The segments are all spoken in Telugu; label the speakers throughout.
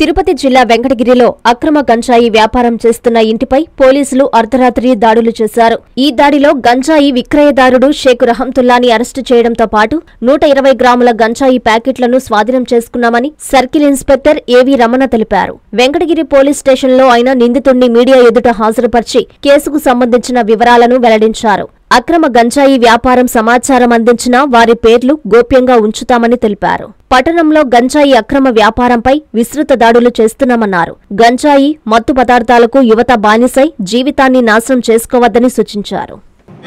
Speaker 1: తిరుపతి జిల్లా వెంకటగిరిలో అక్రమ గంజాయి వ్యాపారం చేస్తున్న ఇంటిపై పోలీసులు అర్ధరాత్రి దాడులు చేశారు. ఈ దాడిలో గంజాయి విక్రయదారుడు షేక్ రహంతుల్లాని అరెస్టు చేయడంతో పాటు 120 గ్రాముల గంజాయి ప్యాకెట్లను స్వాధీనం చేసుకున్నామని సర్కిల్ ఇన్స్పెక్టర్ ఏవి రమణ తెలిపారు. వెంకటగిరి పోలీస్ స్టేషన్లో ఆయన నిందితుడిని మీడియా ఎదుట హాజరుపరిచి కేసుకు సంబంధించిన వివరాలను వెల్లడించారు. అక్రమ గంజాయి వ్యాపారం సమాచారం అందించిన వారి పేర్లు గోప్యంగా ఉంచుతామని తెలిపారు. పట్టణంలో గంజాయి అక్రమ వ్యాపారంపై విస్తృత దాడులు చేస్తున్నామన్నారు. గంజాయి మత్తు పదార్థాలకు యువత బానిసై జీవితాన్ని నాశనం చేసుకోవద్దని సూచించారు.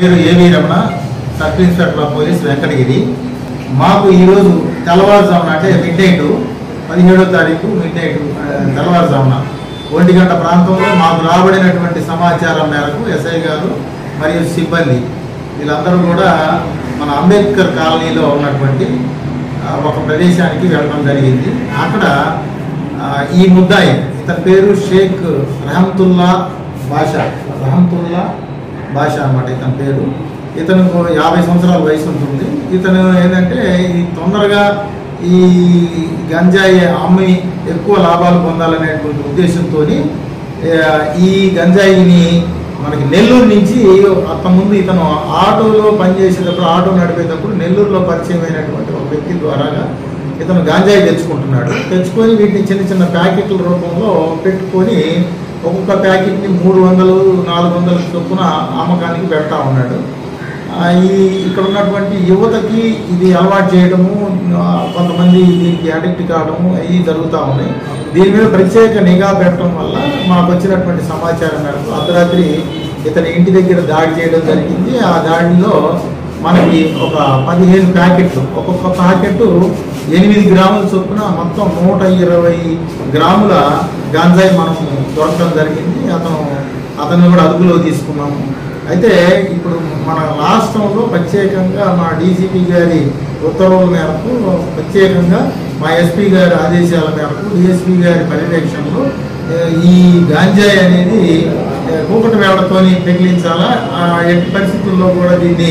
Speaker 2: మాకు ఈరోజు తెల్లవారుజామున అంటే మిడ్నైట్ 17వ తారీఖు మిడ్నైట్ తెల్లవారుజామున 1 గంట ప్రాంతంలో మాకు రాబడినటువంటి సమాచారం మేరకు ఎస్ఐ గారు మరియు సిబ్బంది వీళ్ళందరూ కూడా మన అంబేద్కర్ కాలనీలో ఉన్నటువంటి ఒక ప్రదేశానికి వెళ్ళడం జరిగింది. అక్కడ ఈ ముద్దాయి ఇతని పేరు షేక్ రహంతుల్లా బాషా అన్నమాట ఇతని పేరు. ఇతను 50 సంవత్సరాల వయసు ఉంటుంది. ఇతను ఏంటంటే ఈ తొందరగా ఈ గంజాయి అమ్మి ఎక్కువ లాభాలు పొందాలనేటువంటి ఉద్దేశంతో ఈ గంజాయిని మనకి నెల్లూరు నుంచి అంతకుముందు ఇతను ఆటోలో పనిచేసేటప్పుడు ఆటో నడిపేటప్పుడు నెల్లూరులో పరిచయం అయినటువంటి ఒక వ్యక్తి ద్వారాగా ఇతను గంజాయి తెచ్చుకొని వీటిని చిన్న చిన్న ప్యాకెట్ల రూపంలో పెట్టుకొని ఒక్కొక్క ప్యాకెట్ని 300-400 చొప్పున అమ్మకానికి పెడతా ఉన్నాడు. ఇక్కడ ఉన్నటువంటి యువతకి ఇది అలవాటు చేయడము, కొంతమంది దీనికి అడిక్ట్ కావడము అవి జరుగుతూ ఉన్నాయి. దీని మీద ప్రత్యేక నిఘా పెట్టడం వల్ల మాకు వచ్చినటువంటి సమాచారం మేరకు అర్ధరాత్రి ఇతని ఇంటి దగ్గర దాడి చేయడం జరిగింది. ఆ దాడిలో మనకి ఒక 15 ప్యాకెట్లు, ఒక్కొక్క ప్యాకెట్ 8 గ్రాముల చొప్పున మొత్తం 120 గ్రాముల గాంజాయి మనం దొరకడం జరిగింది. అతను కూడా అదుపులో తీసుకున్నాము. అయితే ఇప్పుడు మన రాష్ట్రంలో ప్రత్యేకంగా మా డీసీపీ గారి ఉత్తర్వుల మేరకు ప్రత్యేకంగా మా ఎస్పీ గారి ఆదేశాల మేరకు డిఎస్పీ గారి పర్యవేక్షణలో ఈ గాంజాయి అనేది కూకటి వేళ్లతో పెగిలించాలా, ఎట్టి పరిస్థితుల్లో కూడా దీన్ని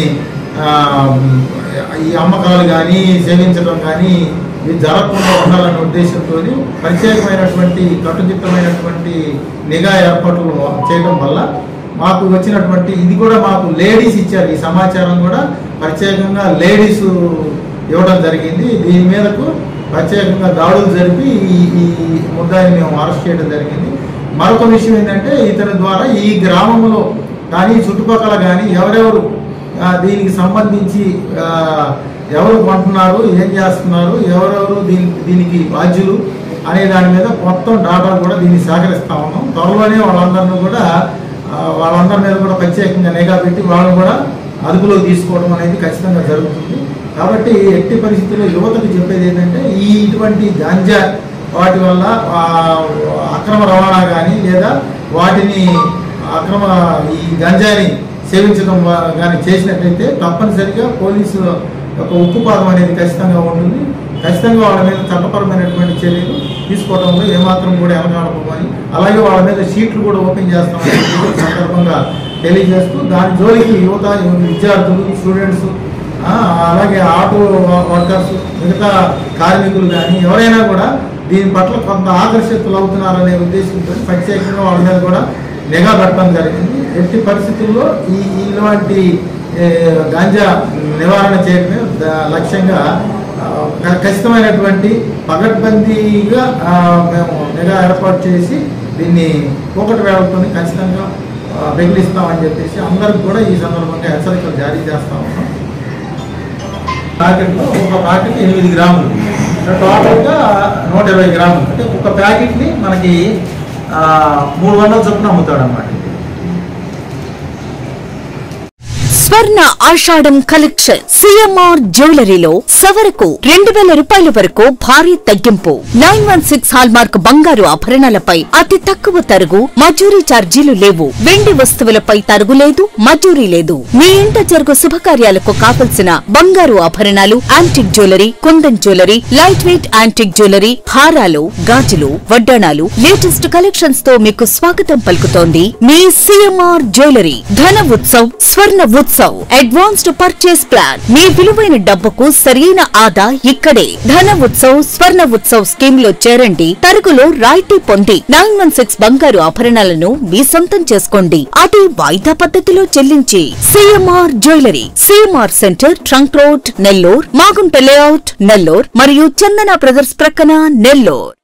Speaker 2: ఈ అమ్మకాలు కానీ సేవించడం కానీ ఇది జరగకుండా ఉండాలనే ఉద్దేశంతో ప్రత్యేకమైనటువంటి కట్టుదిట్టమైనటువంటి నిఘా ఏర్పాట్లు చేయడం వల్ల మాకు వచ్చినటువంటి ఇది కూడా మాకు లేడీస్ ఇచ్చారు. ఈ సమాచారం కూడా ప్రత్యేకంగా లేడీస్ ఇవ్వడం జరిగింది. దీని మీదకు ప్రత్యేకంగా దాడులు జరిపి ఈ ముద్దాయిని మేము అరెస్ట్ చేయడం జరిగింది. మరొక విషయం ఏంటంటే ఇతని ద్వారా ఈ గ్రామంలో కానీ చుట్టుపక్కల కానీ ఎవరెవరు దీనికి సంబంధించి ఎవరు కొంటున్నారు, ఏం చేస్తున్నారు, ఎవరెవరు దీనికి బాధ్యులు అనే దాని మీద మొత్తం డాటా కూడా దీన్ని సేకరిస్తూ ఉన్నాం. త్వరలోనే వాళ్ళందరి మీద కూడా ప్రత్యేకంగా నిఘా పెట్టి వాళ్ళని కూడా అదుపులోకి తీసుకోవడం అనేది ఖచ్చితంగా జరుగుతుంది. కాబట్టి ఎట్టి పరిస్థితుల్లో యువతకు చెప్పేది ఏంటంటే ఇటువంటి గాంజా వాటి వల్ల అక్రమ రవాణా కానీ లేదా వాటిని ఈ గంజాని సేవించడం కానీ చేసినట్లయితే తప్పనిసరిగా పోలీసు యొక్క ఉక్కుపాదం అనేది ఖచ్చితంగా ఉంటుంది. ఖచ్చితంగా వాళ్ళ మీద చట్టపరమైనటువంటి చర్యలు తీసుకోవడంలో ఏమాత్రం కూడా వెనకాడకపోని, అలాగే వాళ్ళ మీద షీట్లు కూడా ఓపెన్ చేస్తామని సందర్భంగా తెలియజేస్తూ దాని జోలికి యువత, విద్యార్థులు, స్టూడెంట్స్, అలాగే ఆటో వర్కర్స్, మిగతా కార్మికులు కానీ ఎవరైనా కూడా దీని పట్ల కొంత ఆకర్షితులు అవుతున్నారనే ఉద్దేశంతో ప్రత్యేకంగా వాళ్ళ మీద కూడా నిఘా పెట్టడం జరిగింది. ఎట్టి పరిస్థితుల్లో ఇలాంటి గాంజా నివారణ చేయడమే లక్ష్యంగా ఖచ్చితమైనటువంటి పకడ్బందీగా మేము నిఘా ఏర్పాటు చేసి దీన్ని కూకటి వేళ్లతో ఖచ్చితంగా పెగిలిస్తామని చెప్పేసి అందరికి కూడా ఈ సందర్భంగా హెచ్చరికలు జారీ చేస్తా ఉన్నాం. ప్యాకెట్లో ఒక ప్యాకెట్ 8 గ్రాములు, టోటల్గా 120 గ్రాములు. అంటే ఒక ప్యాకెట్ని మనకి 300 చొప్పున అమ్ముతాడు అన్నమాట.
Speaker 3: స్వర్ణ ఆషాఢం కలెక్షన్ సిఎంఆర్ జ్యువెలరీలో సవరకు 2000 రూపాయల వరకు భారీ తగ్గింపు. 916 హాల్మార్క్ బంగారు ఆభరణాలపై అతి తక్కువ తరుగు, మజూరీ ఛార్జీలు లేవు. వెండి వస్తువులపై తరుగు లేదు, మజూరీ లేదు. మీ ఇంట జరుగు శుభకార్యాలకు కావలసిన బంగారు ఆభరణాలు, antique jewellery, Kundan jewellery, light weight antique jewellery, హారాలు, గాజులు, వడ్డాణాలు, లేటెస్ట్ కలెక్షన్స్ తో మీకు స్వాగతం పలుకుతోంది మీ CMR jewellery. Dhana Utsav, Swarna Utsav Utsav advanced purchase plan. మీ విలువైన డబ్బుకు సరైన ఆదా ఇక్కడే. ధన ఉత్సవ్, స్వర్ణ ఉత్సవ్ స్కీమ్ లో చేరండి. తరుగులో రాయితీ పొంది 916 బంగారు ఆభరణాలను మీ సొంతం చేసుకోండి. అది వాయిదా పద్ధతిలో చెల్లించి. CMR jewellery, CMR centre, trunk road, Nellore, Magunta layout, Nellore మరియు చందన బ్రదర్స్ ప్రక్కన, నెల్లూర్.